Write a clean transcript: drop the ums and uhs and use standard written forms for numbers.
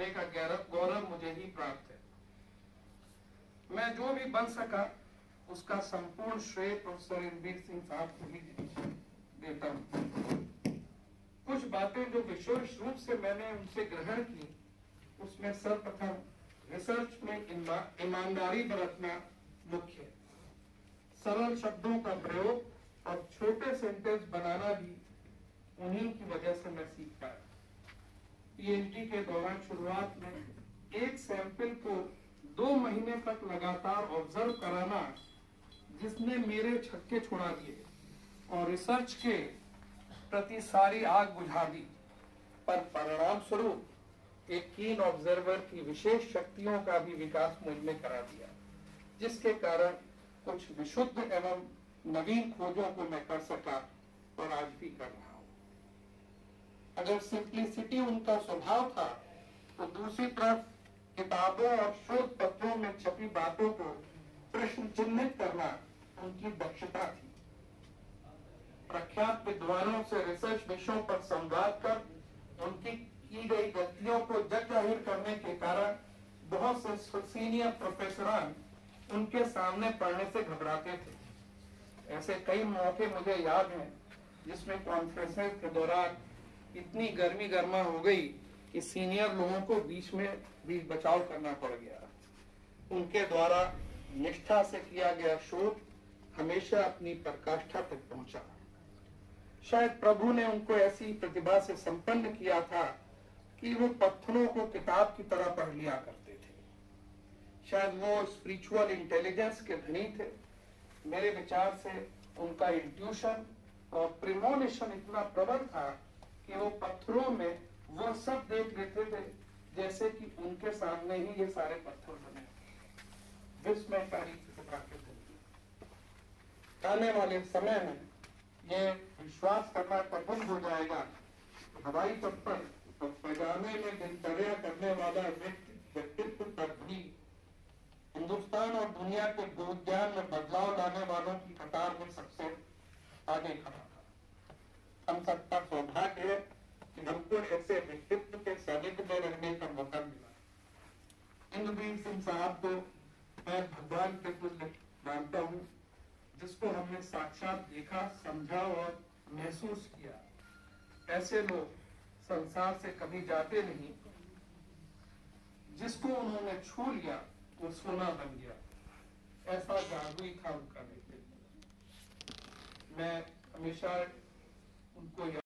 होने का गौरव मुझे ही प्राप्त है। मैं जो भी बन सका उसका संपूर्ण श्रेय प्रोफेसर रणबीर सिंह साहब को ही देता हूँ। कुछ बातें जो विशेष रूप से मैंने उनसे ग्रहण की, उसमें सर्वप्रथम रिसर्च में ईमानदारी बरतना मुख्य है। सरल शब्दों का प्रयोग और छोटे सेंटेंस बनाना भी उन्हीं की वजह से मैं सीख पाया। पीएचडी के दौरान शुरुआत में एक सैंपल को 2 महीने तक लगातार ऑब्जर्व कराना, जिसने मेरे छक्के छुड़ा दिए और रिसर्च के प्रति सारी आग बुझा दी, पर परिणाम स्वरूप एक कीन ऑब्जर्वर की विशेष शक्तियों का भी विकास मुझ में करा दिया, जिसके कारण कुछ विशुद्ध एवं नवीन खोजों को मैं कर सका और आज भी कर रहा हूं। अगर सिंप्लिसिटी उनका स्वभाव था, तो दूसरी तरफ किताबों और शोध पत्रों में छपी बातों को प्रश्न चिन्हित करना उनकी दक्षता थी। प्रख्यात विद्वानों से रिसर्च विषयों पर संवाद कर उनकी की गई गलतियों को जग जाहिर करने के कारण बहुत से सीनियर प्रोफेसर उनके सामने पढ़ने से घबराते थे। ऐसे कई मौके मुझे याद हैं जिसमें कॉन्फ्रेंसेस के दौरान इतनी गर्मी गर्मा हो गई कि सीनियर लोगों को बीच बचाव करना पड़ गया। उनके द्वारा निष्ठा से किया गया शोध हमेशा अपनी पराकाष्ठा तक पहुंचा। शायद प्रभु ने उनको ऐसी प्रतिभा से संपन्न किया था कि वो पत्थरों को किताब की तरह पढ़ लिया करते थे। शायद वो स्पिरिचुअल इंटेलिजेंस के धनी थे। मेरे विचार से उनका इंट्यूशन और प्रिमोनिशन इतना प्रबल था कि वो पत्थरों में वो सब देख लेते थे जैसे कि उनके सामने ही ये सारे पत्थर बने। विस्मयकारी आने वाले समय में ये विश्वास करना कठिन हो जाएगा, हवाई चप्पल और पैजामे में दिनचर्या करने वाला व्यक्तित्व पर भी हिंदुस्तान और दुनिया के विज्ञान में बदलाव लाने वालों की कतार में सबसे आगे खड़ा था। हम सबका सौभाग्य है कि हमको ऐसे व्यक्तित्व के सानिध्य में रहने का मौका मिला। रणबीर सिंह साहब को मैं भगवान के तुल्य मानता हूँ, जिसको हमने साक्षात देखा, समझा और महसूस किया। ऐसे लोग संसार से कभी जाते नहीं। जिसको उन्होंने छू लिया वो सोना बन गया। ऐसा जादुई था उनका नेतृत्व। मैं हमेशा उनको